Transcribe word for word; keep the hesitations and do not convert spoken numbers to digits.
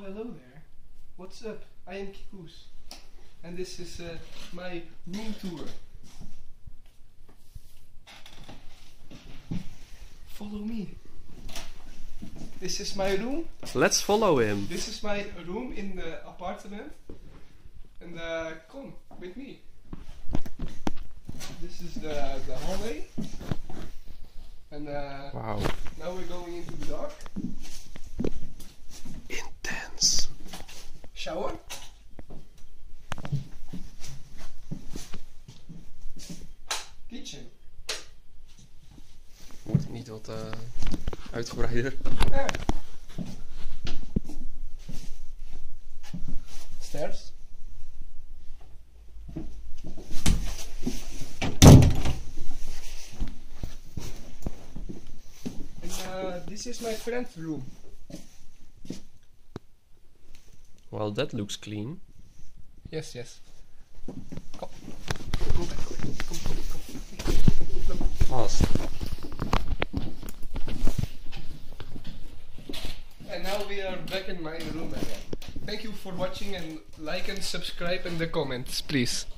hello there. What's up? I am Kikoos. And this is uh, my room tour. Follow me. This is my room. Let's follow him. This is my room in the apartment. And uh, come with me. This is the, the hallway. And uh, Wow. now we're going into the dark. Intense. Shower. Kitchen. Moet het niet wat uh, uitgebreider? Ah. Stairs. And uh, this is my friend's room. Well, that looks clean. Yes, yes. Kom. Fast. And now we are back in my room again. Thank you for watching and like and subscribe in the comments, please.